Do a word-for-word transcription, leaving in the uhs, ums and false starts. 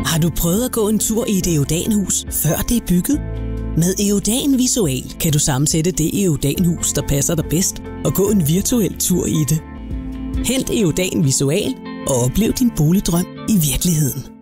Har du prøvet at gå en tur i et Eodan-hus, før det er bygget? Med Eodan Visual kan du sammensætte det Eodan-hus, der passer dig bedst, og gå en virtuel tur i det. Hent Eodan Visual og oplev din boligdrøm i virkeligheden.